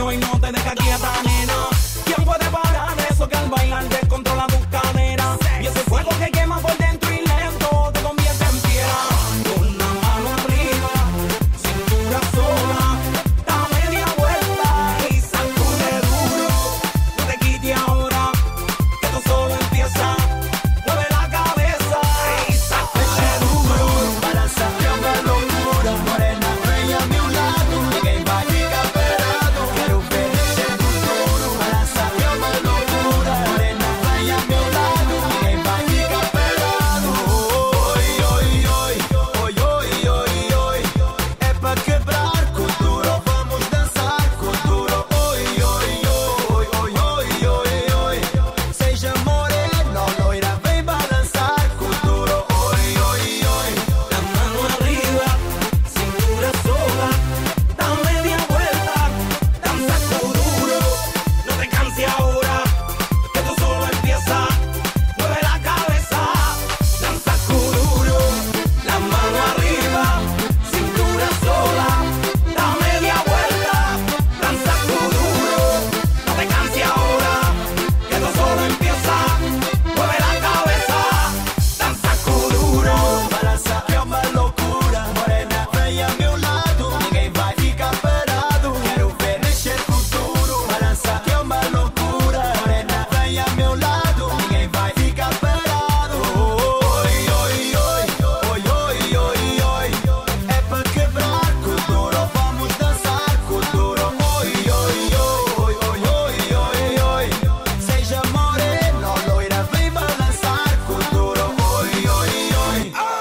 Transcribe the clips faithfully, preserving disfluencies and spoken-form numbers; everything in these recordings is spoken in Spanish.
duro y no te deja quieta, nena. ¿Quién puede parar eso que al bailar descontrola tus caderas? Y ese fuego que quema por dentro y lento te convierte en piedra. Con la mano arriba, cintura sola, da media vuelta y sacude duro. No te quite ahora, que esto solo empieza. Mueve la cabeza y sacude duro. Balanzate una locura, morena bella a mi lado. Ninguém vai ficar parado. Quero ver esse futuro. Balançate uma loucura, morena bella a meu lado. Ninguém vai ficar parado. Oi, oi, oi, oi, oi, oi, oi. É pra quebrar com duro, vamos dançar com duro. Oi, oi, oi, oi, oi, oi, oi. Seja morena, loira, vem balançar com duro. Oi, oi, oi. La mano arriba, cintura sola, da media vuelta, danza duro. No te canses ahora, que esto solo empieza. Mueve la cabeza, danza duro. La mano arriba, cintura sola, da media vuelta, danza duro. No te canses ahora, que esto solo empieza. Mueve la cabeza, danza duro. Balançate é uma loucura, morena vem a meu lado. Ninguém vai ficar parado. Quero ver mexer com duro. Balançate é uma loucura, morena vem a meu lado. Ninguém vai ficar parado. Oi, oi, oi, oi, oi, oi, oi. É pra quebrar com duro, vamos dançar com duro. Oi, oi, oi, oi, oi, oi, oi. Seja morena, loira, vem balançar com duro. Oi, oi, oi.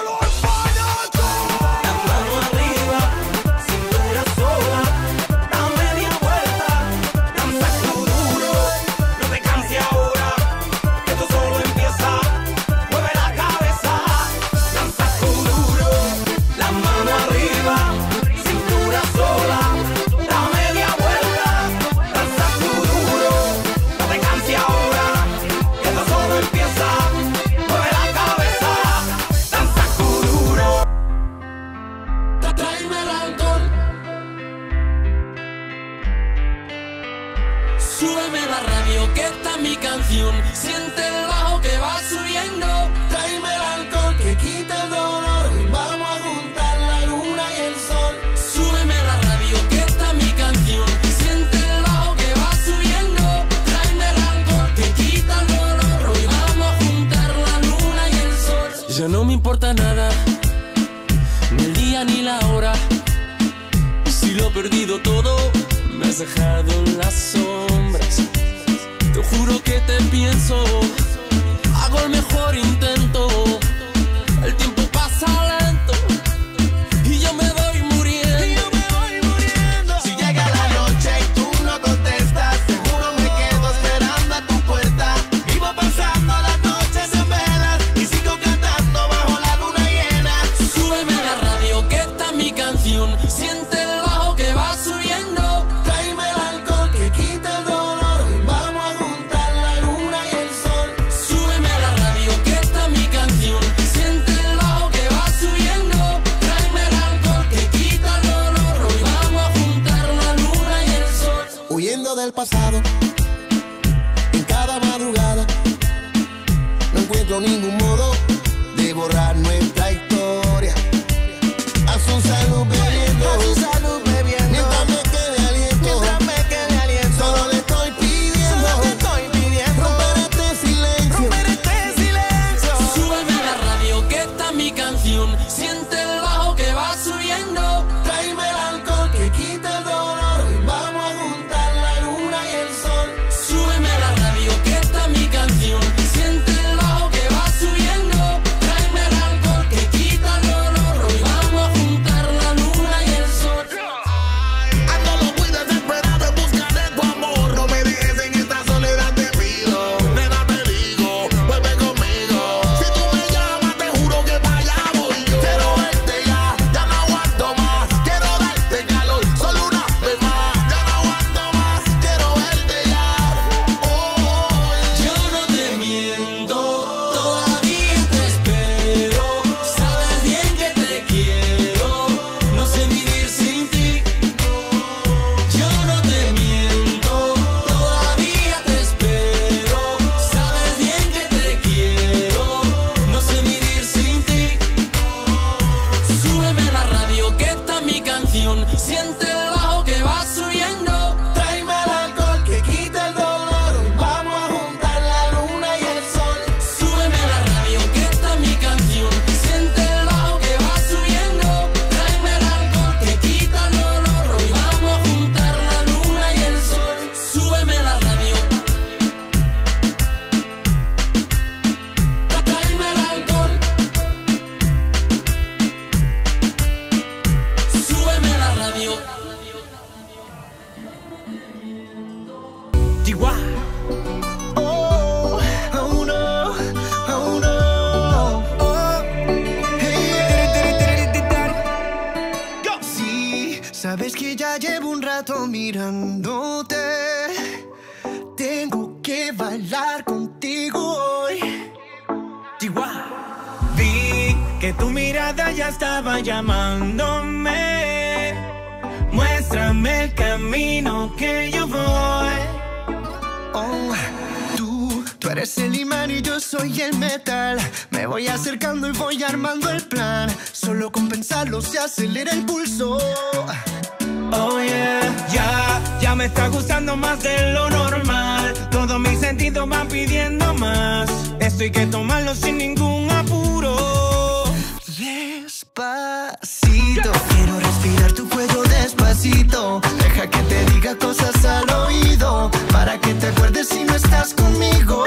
La mano arriba, cintura sola, da media vuelta, danza duro. No te canses ahora, que esto solo empieza. Mueve la cabeza, danza duro. La mano arriba, cintura sola, da media vuelta, danza duro. No te canses ahora, que esto solo empieza. Mueve la cabeza, danza duro. Tráeme el alcohol. Súbeme la radio que está mi canción. Siente el bajo que va subiendo. Tráeme el alcohol que quita el dolor. Vamos a juntar la luna y el sol. Súbeme la radio que está mi canción. Siente el bajo que va subiendo. Tráeme el alcohol que quita el dolor. Hoy vamos a juntar la luna y el sol. Ya no me importa nada, ni el día ni la hora. Si lo he perdido todo, me has dejado en las sombras. Te juro que te pienso, hago el mejor intento. El tiempo pasa lento y yo me voy muriendo. Si llega la noche y tú no contestas, seguro me quedo esperando a tu puerta. Vivo pasando las noches en velas y sigo cantando bajo la luna llena. Súbeme la radio que está mi canción. Siente el bajo que va subiendo. Tráeme el alcohol que quita el dolor. Vamos a juntar la luna y el sol. Súbeme la radio canción. Siente el bajo que va subiendo. Tráeme el alcohol que quita el dolor. Vamos a juntar la luna y el sol. Súbeme la radio que esta es mi canción. Siente el bajo que va subiendo. Tráeme el alcohol que quita el dolor. Hoy vamos a juntar la luna y el sol. Súbeme la radio. Tráeme el alcohol. Súbeme la radio. Chihuahua. Oh, oh no, oh no. Oh, hey. Go. Sí, sabes que ya llevo un rato mirándote. Tengo que bailar contigo hoy. Chihuahua. Vi que tu mirada ya estaba llamándome. Muéstrame el camino que yo voy. Oh, tú, tú eres el imán y yo soy el metal. Me voy acercando y voy armando el plan. Solo con pensarlo se acelera el pulso. Oh yeah, ya, ya me está gustando más de lo normal. Todos mis sentidos van pidiendo más. Esto hay que tomarlo sin ningún apuro. Despacito, quiero respirar tu cuello despacito. Deja que te diga cosas al oído, para que te acuerdes si no estás conmigo.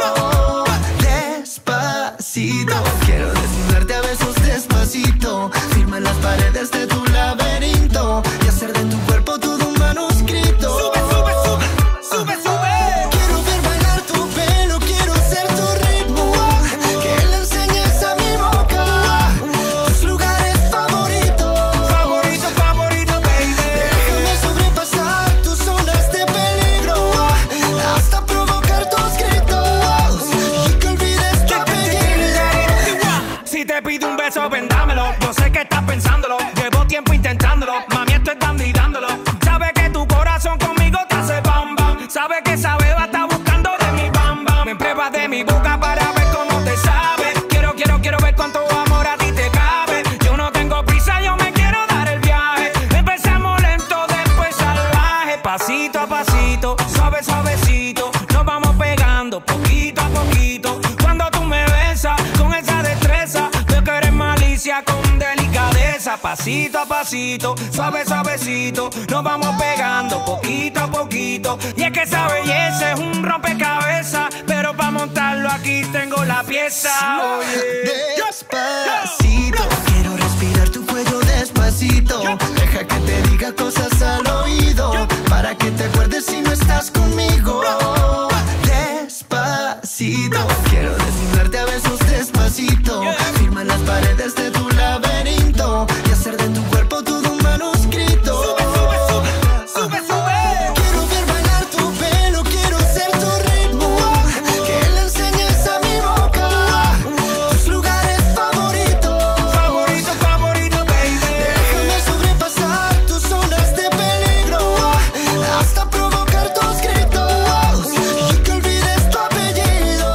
Despacito, quiero desnudarte a besos despacito. Firma en las paredes de tu laberinto y hacer de tu cuerpo todo un manuscrito. Sube, sube, sube, sube, sube. Quiero ver bailar tu pelo, quiero ser tu ritmo. Que le enseñes a mi boca tus lugares favoritos. Favorito, favorito, baby. Déjame sobrepasar tus zonas de peligro hasta provocar tus gritos y que olvides tu apellido. Si te pido un beso, vendámelo. Yo sé que estás pensándolo. Llevo tiempo intentándolo. Mami, esto es dando y dándolo. Sabe que tu corazón conmigo te hace bam bam. Sabe que esa beba está buscando de mi bam bam. Me pruebas de mi boca para ver cómo te sabe. Quiero, quiero, quiero ver cuánto amor a ti te cabe. Yo no tengo prisa, yo me quiero dar el viaje. Empezamos lento, después salvaje. Pasito a pasito, suave, suavecito. Nos vamos pegando poquito a poquito. Cuando tú me besas con esa destreza, veo que eres malicia con delicadeza. Pasito a pasito, suave, suavecito. Nos vamos pegando poquito a poquito. Y es que esa belleza es un rompecabezas, pero para montarlo aquí tengo la pieza. Oye. Despacito, quiero respirar tu cuello despacito. Deja que te diga cosas al oído, para que te acuerdes si no estás conmigo. Despacito, quiero desnudarte a besos despacito. Firma en las paredes de tu laberinto y hacer de tu cuerpo todo un manuscrito. Sube, sube, sube, sube, sube. Quiero ver bailar tu pelo, quiero ser tu ritmo. Que le enseñes a mi boca tus lugares favoritos. Favorito, favorito, baby. Déjame sobrepasar tus zonas de peligro hasta provocar tus gritos y que olvides tu apellido.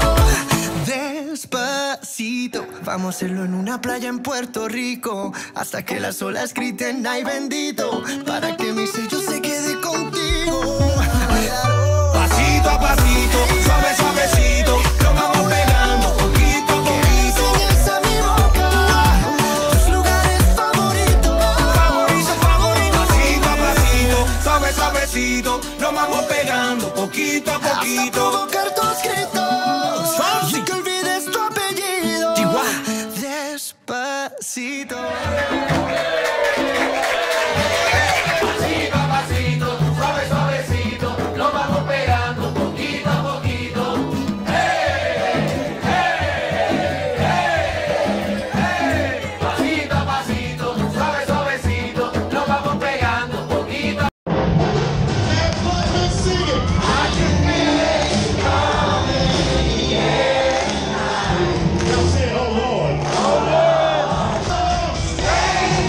Despacito, vamos a hacerlo en una playa en Puerto Rico, hasta que las olas griten ay bendito, para que mi sello se quede contigo. Pasito a pasito, suave, suavecito, lo vamos pegando poquito a poquito. Que enseñes a mi boca tus lugares favoritos. Favorito, favorito. Pasito a pasito, suave, suavecito, lo vamos pegando poquito a poquito. Hasta provocar tus gritos y que olvides tu apellido. Chihuahua. Despacito. Pasito a pasito, suave, suavecito, lo vamos pegando poquito a poquito. Hey, hey, hey, hey. Pasito a pasito, suave, suavecito, lo vamos pegando poquito a poquito. Hey!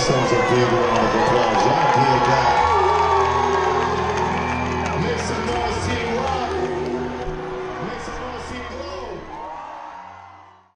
yourselves a big round of applause. Y'all did that.